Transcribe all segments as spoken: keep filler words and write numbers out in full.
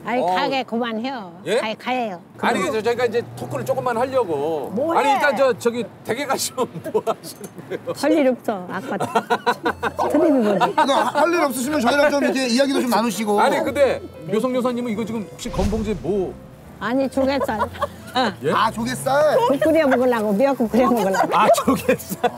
아니 어. 가게 그만해요. 예? 가게 가요. 아니 저 저희가 이제 토크를 조금만 하려고. 뭐 아니 해? 일단 저 저기 댁에 가시면 뭐 하시는 거예요? 할 일 없어. 아까 드림이 뭐지? 할 일 없으시면 저희랑 좀 이렇게 이야기도 좀 나누시고. 아니 근데 묘성 여사님은 이거 지금 혹시 건봉지 뭐? 아니 조개살. 어. 예? 아 조개살. 국 끓여 먹으려고 미역국 끓여 먹으려고. 아 조개살.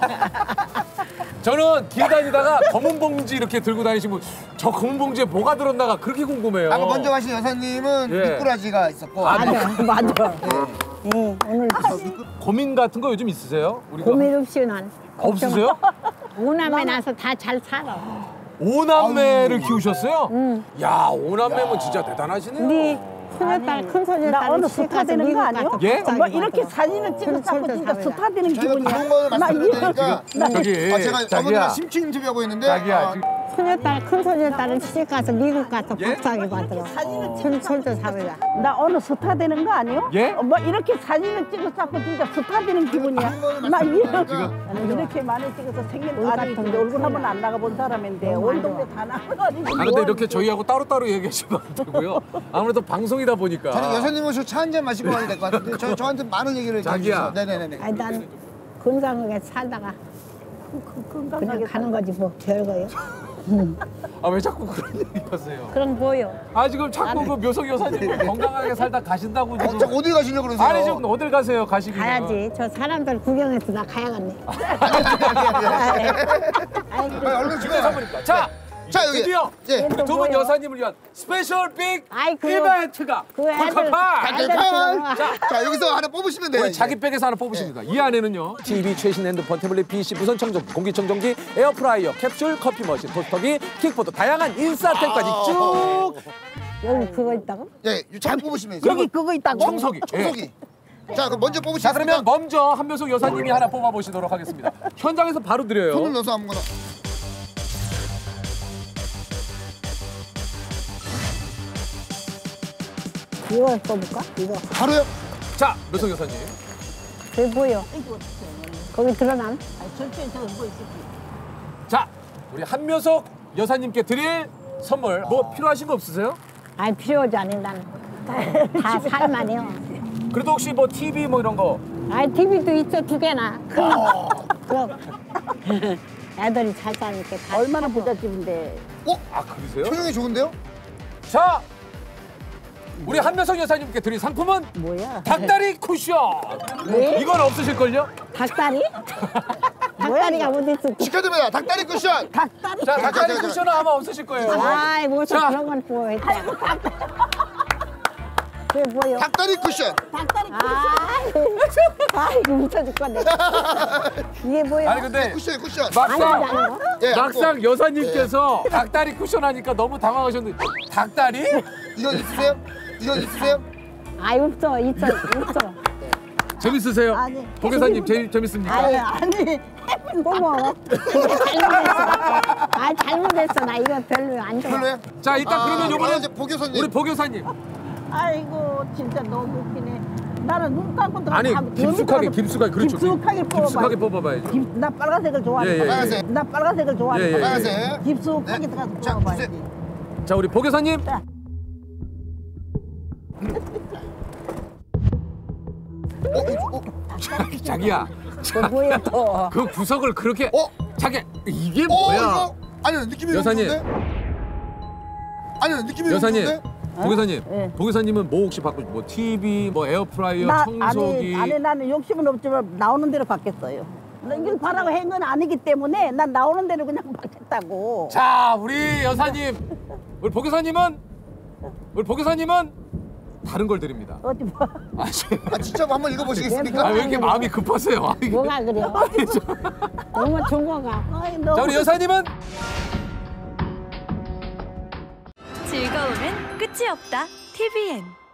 저는 길 다니다가 검은 봉지 이렇게 들고 다니시면 저 검은 봉지에 뭐가 들었나가 그렇게 궁금해요. 아까 먼저 가신 여사님은 예. 미꾸라지가 있었고. 아, 맞아, 맞아. 응, 오늘 고민 같은 거 요즘 있으세요? 우리가 고민 없이 난. 없으세요? 오남매 나서 다 잘 살아. 오남매를 키우셨어요? 응. 야 오남매면 진짜 대단하시네요. 우리 큰딸, 큰 소녀 나 딸 어느 스타 되는 거 아니야? 예? 뭐 이렇게 사진을 찍어서 진짜 스타 되는 저희가 기분이야. 다른 거를 나 말씀드리니까 이런- 저기 아, 제가 자기야, 어머니랑 심층 인터뷰하고 있는데 자기야. 아, 지금 소녀 딸, 큰 소녀 딸은 시집 가서 미국 가서 예? 박사학위 받으러. 큰 솔도 사회가. 나 어느 스타 되는 거 아니요? 예? 어, 뭐 이렇게 사진을 찍어서 진짜 스타 되는 기분이야. 나 이런 지금 이렇게 많이 찍어서 생긴 얼굴 아니 같은 근데 거 얼굴 한번 안 나가본 사람인데 너무 온 안 동네 좋아. 다 나가가지고. 아 근데 이렇게 저희하고 따로따로 얘기하시면 안 되고요. 아무래도 방송이다 보니까. 저는 여사님은 저 차 한 잔 마시고 가야 될 것 같은데 저, 저한테 많은 얘기를 자기야. 네네네. 아니 난 건강하게 살다가 그냥 가는 거지 뭐 별거요. 아 왜 자꾸 그런 얘기 하세요? 그럼 뭐요? 아 지금 자꾸 그 묘성 여사님 건강하게 살다 가신다고 어, 지금. 저 어디 가시려고 그러세요? 아니 지금 어딜 가세요 가시기는? 가야지. 저 사람들 구경해서 나 가야겠네. 아이, 빨리 얼른 기대 집에 선물입니다. 자, 자 여기 드디어 예. 또 두 분 뭐요? 여사님을 위한 스페셜 빅 아이, 그거- 이벤트가 그 애들- 콜콜파. 애들 자, 들어와. 자 여기서 하나 뽑으시면 돼요. 우리 이제. 자기 백에서 하나 뽑으십니다. 이 안에는요. 티비, 최신 핸드폰, 태블릿, 피씨, 무선 청정기, 공기청정기, 에어프라이어, 캡슐, 커피 머신, 토스터기, 킥보드, 다양한 인싸템까지 쭉 여기 그거 있다고? 예, 잘 뽑으시면 돼요. 여기 그거 있다고? 청소기. 예. 청소기. 자 그럼 먼저 자 뽑으시겠습니까? 그러면 먼저 한명숙 여사님이 하나 뽑아보시도록 하겠습니다. 현장에서 바로 드려요. 손을 넣어서 아무거나. 이거 써볼까? 이거. 바로요? 자, 묘성 여사님. 저기 보여. 거기 드러남? 전체에 저거 뭐 있을지. 자, 우리 한묘석 여사님께 드릴 선물 뭐 필요하신 거 없으세요? 아니 필요하지 않은 나는. 다 살만해요. 그래도 혹시 뭐 티비 뭐 이런 거? 아니 티비도 있어 두 개나. 그럼 애들이 잘 사니까 다. 얼마나 부잣집인데. 어? 아 그러세요? 표정이 좋은데요? 자, 우리 한묘석 여사님께 드릴 상품은 뭐야? 닭다리 쿠션. 네? 이건 없으실걸요? 닭다리? 닭다리가 어디 있어? 축하드립니다. 닭다리 쿠션. 닭다리. 자, 닭다리 자, 자, 쿠션은 아마 없으실 거예요. 아이 무슨 자. 그런 건 또 했다. 그게 뭐요? 닭다리 쿠션. 닭다리. 아이고, 아이고 웃어 죽겠네. 이게 뭐야? 아니 근데 쿠션 쿠션. 아니 막상 아니 예, 막상 여사님께서 닭다리 쿠션 하니까 너무 당황하셨는데 닭다리? 이거 있으세요? 이거 있으세요? 아이 없어 있어 있어. 재밌으세요? 아니. 보계사님 제일 재밌습니까? 아니 아니. 어머 잘못했어. 아 잘못했어 나 이거 별로 안 좋아. 별로요? 자 일단 아, 그러면 요번에 이제 보교선님. 우리 보교사님 아이고 진짜 너무 웃기네. 나는 눈 감고 들어. 아니 깊숙하게 깊숙하게 그렇죠. 깊숙하게 뽑아봐. 깊숙하게 뽑아봐야죠. 깊- 나 빨간색을 좋아해. 예, 예, 예. 빨간색. 나 빨간색을 좋아해. 예, 예, 예. 빨간색. 깊숙하게 네. 들어가서 자, 뽑아봐야지. 주세요. 자 우리 보교사님. 자. 어, 어, 어, 자, 자기야. 또 뭐야 또? 그 구석을 그렇게 어? 자기 이게 어, 뭐야? 이거 아니 느낌이 너무 여사님. 좋은데? 아니 느낌이 여사님. 너무 좋은데? 보교사님. 예. 보교사님은 뭐 혹시 받고 뭐 티비, 뭐 에어프라이어, 나 청소기. 아니 아니 나는 욕심은 없지만 나오는 대로 받겠어요. 나 이걸 바라고 한 건 아니기 때문에 난 나오는 대로 그냥 받겠다고. 자 우리 여사님, 우리 보교사님은 우리 보교사님은 다른 걸 드립니다. 어디 봐. 아, 저- 아 진짜 한번 읽어보시겠습니까? 아, 왜 이렇게 마음이 급하세요? 아, 이게- 뭐가 그래요? 너무 좋은 거가. 아이, 너무 자 우리 여사님은 즐거움은 끝이 없다. 티비엔